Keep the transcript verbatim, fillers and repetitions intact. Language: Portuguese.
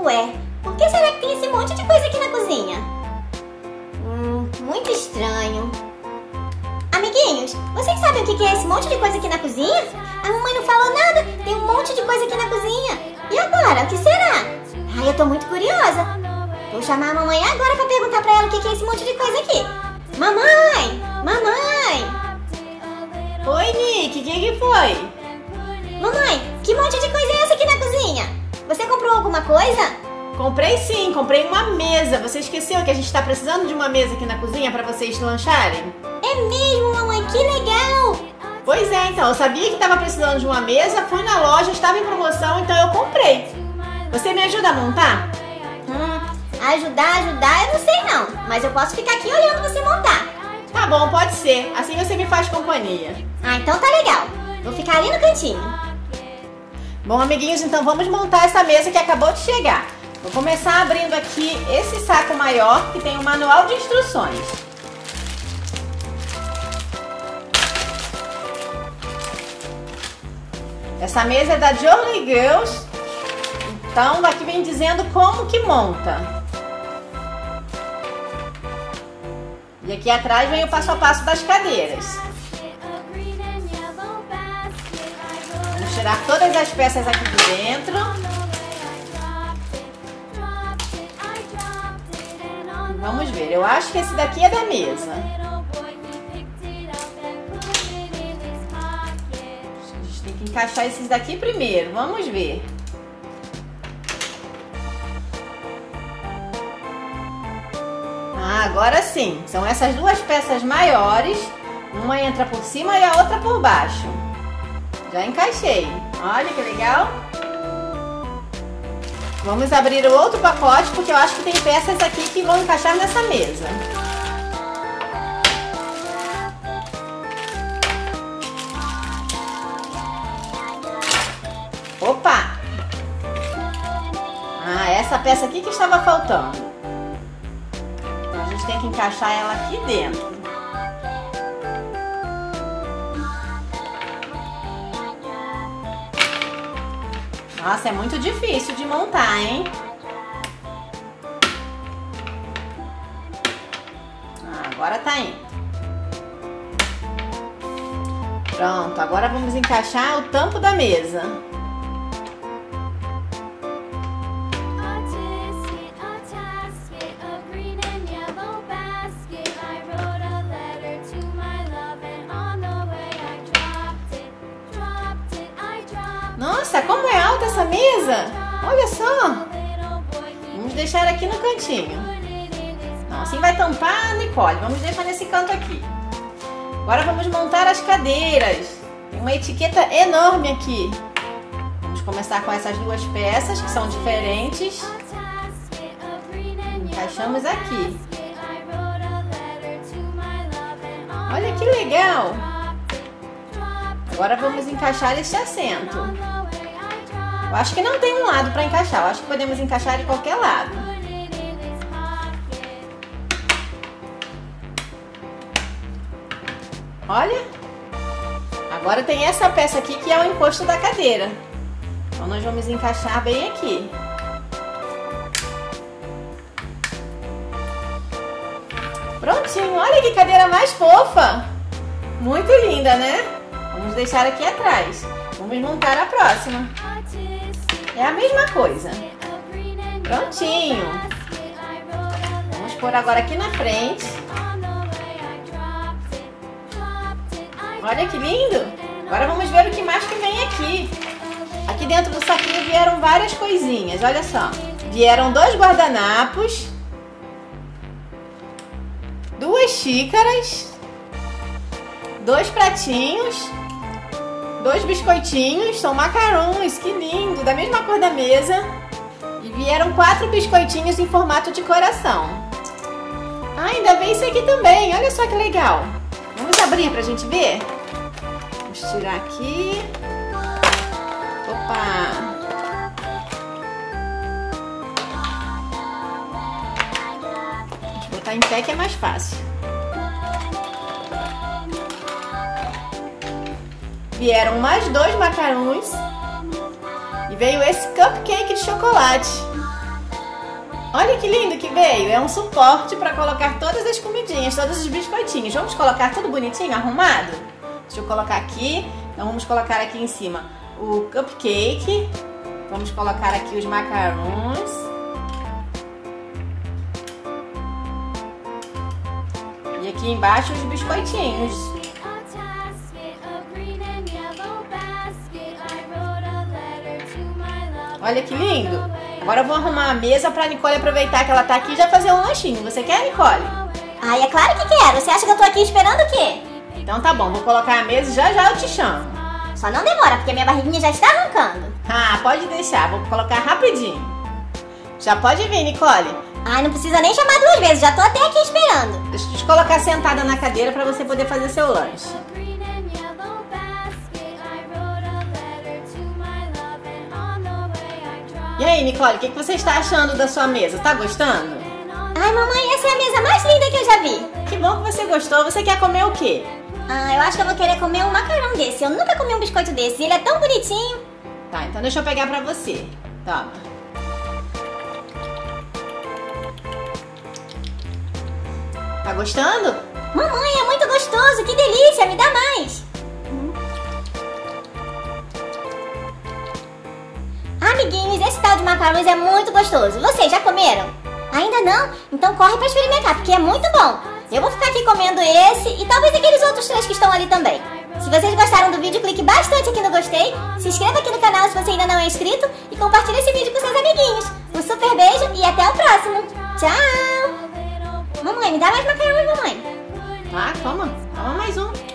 Ué, por que será que tem esse monte de coisa aqui na cozinha? Hum, muito estranho. Amiguinhos, vocês sabem o que é esse monte de coisa aqui na cozinha? A mamãe não falou nada, tem um monte de coisa aqui na cozinha. E agora, o que será? Ai, eu tô muito curiosa. Vou chamar a mamãe agora pra perguntar pra ela o que é esse monte de coisa aqui. Mamãe! Mamãe! Oi, Nick, o que que foi? Mamãe, que monte de coisa é essa aqui na cozinha? Você comprou alguma coisa? Comprei sim, comprei uma mesa. Você esqueceu que a gente tá precisando de uma mesa aqui na cozinha pra vocês lancharem? É mesmo, mamãe, que legal! Pois é, então, eu sabia que tava precisando de uma mesa, fui na loja, estava em promoção, então eu comprei. Você me ajuda a montar? Hum, ajudar, ajudar, eu não sei não, mas eu posso ficar aqui olhando você montar. Tá bom, pode ser, assim você me faz companhia. Ah, então tá legal, vou ficar ali no cantinho. Bom, amiguinhos, então vamos montar essa mesa que acabou de chegar. Vou começar abrindo aqui esse saco maior que tem um manual de instruções. Essa mesa é da Jolly Girls, então aqui vem dizendo como que monta. E aqui atrás vem o passo a passo das cadeiras. Vamos tirar todas as peças aqui de dentro. Vamos ver, eu acho que esse daqui é da mesa. A gente tem que encaixar esses daqui primeiro, vamos ver. Ah, agora sim, são essas duas peças maiores. Uma entra por cima e a outra por baixo. Já encaixei, olha que legal. Vamos abrir o outro pacote, porque eu acho que tem peças aqui que vão encaixar nessa mesa. Opa! Ah, essa peça aqui que estava faltando. Então a gente tem que encaixar ela aqui dentro. Nossa, é muito difícil de montar, hein? Ah, agora tá indo. Pronto, agora vamos encaixar o tampo da mesa. Nossa, como é alta essa mesa! Olha só! Vamos deixar aqui no cantinho. Não, assim vai tampar a Nicole. Vamos deixar nesse canto aqui. Agora vamos montar as cadeiras. Tem uma etiqueta enorme aqui. Vamos começar com essas duas peças que são diferentes. Encaixamos aqui. Olha que legal! Agora vamos encaixar este assento. Eu acho que não tem um lado para encaixar. Eu acho que podemos encaixar de qualquer lado. Olha. Agora tem essa peça aqui que é o encosto da cadeira. Então nós vamos encaixar bem aqui. Prontinho. Olha que cadeira mais fofa. Muito linda, né? Vamos deixar aqui atrás. Vamos montar a próxima. É a mesma coisa. Prontinho. Vamos pôr agora aqui na frente. Olha que lindo. Agora vamos ver o que mais que vem aqui. Aqui dentro do saquinho vieram várias coisinhas. Olha só. Vieram dois guardanapos. Duas xícaras. Dois pratinhos. Dois biscoitinhos, são macarons, que lindo, da mesma cor da mesa. E vieram quatro biscoitinhos em formato de coração. Ah, ainda vem esse aqui também, olha só que legal. Vamos abrir pra gente ver? Vamos tirar aqui. Opa! Vamos botar em pé que é mais fácil. Vieram mais dois macarons e veio esse cupcake de chocolate. Olha que lindo que veio. É um suporte para colocar todas as comidinhas, todos os biscoitinhos. Vamos colocar tudo bonitinho, arrumado? Deixa eu colocar aqui. Então vamos colocar aqui em cima o cupcake. Vamos colocar aqui os macarons. E aqui embaixo os biscoitinhos. Olha que lindo. Agora eu vou arrumar a mesa pra Nicole aproveitar que ela tá aqui e já fazer um lanchinho. Você quer, Nicole? Ai, é claro que quero. Você acha que eu tô aqui esperando o quê? Então tá bom, vou colocar a mesa e já já eu te chamo. Só não demora, porque minha barriguinha já está arrancando. Ah, pode deixar, vou colocar rapidinho. Já pode vir, Nicole. Ai, não precisa nem chamar duas vezes, já tô até aqui esperando. Deixa eu te colocar sentada na cadeira pra você poder fazer seu lanche. E aí, Nicole, o que, que você está achando da sua mesa? Tá gostando? Ai, mamãe, essa é a mesa mais linda que eu já vi. Que bom que você gostou. Você quer comer o quê? Ah, eu acho que eu vou querer comer um macarrão desse. Eu nunca comi um biscoito desse. Ele é tão bonitinho. Tá, então deixa eu pegar pra você. Toma. Tá gostando? Mamãe, é muito gostoso. Que delícia. Me dá mais. Amiguinhos, esse tal de macarrões é muito gostoso. Vocês já comeram? Ainda não? Então corre pra experimentar, porque é muito bom. Eu vou ficar aqui comendo esse e talvez aqueles outros três que estão ali também. Se vocês gostaram do vídeo, clique bastante aqui no gostei, se inscreva aqui no canal se você ainda não é inscrito e compartilhe esse vídeo com seus amiguinhos. Um super beijo e até o próximo. Tchau! Mamãe, me dá mais macarrões, mamãe. Ah, toma. Toma mais um.